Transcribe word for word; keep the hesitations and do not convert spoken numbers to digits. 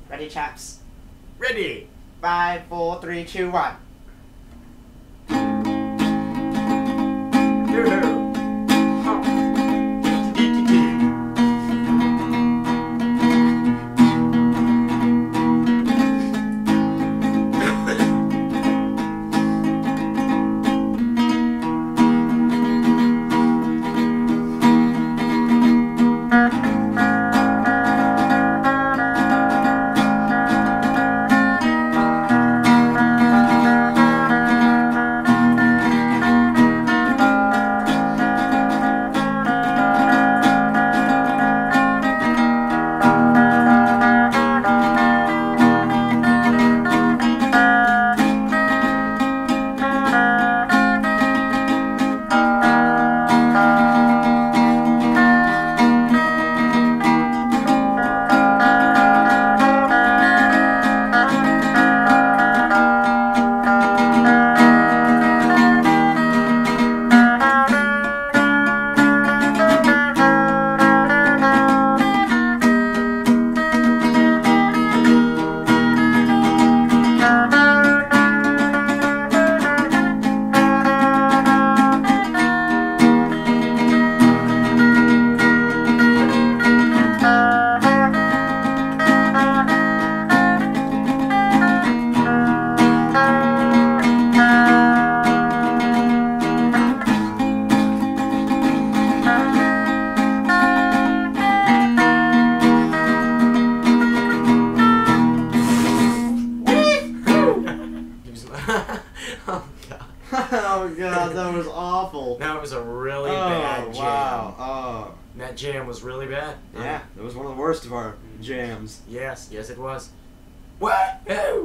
Ready, chaps? Ready. Five, four, three, two, one. Yoo-hoo. Oh god. Oh god, that was awful. That was a really Oh bad jam. wow. Oh That jam was really bad. yeah, that was one of the worst of our jams. Yes, yes it was. What?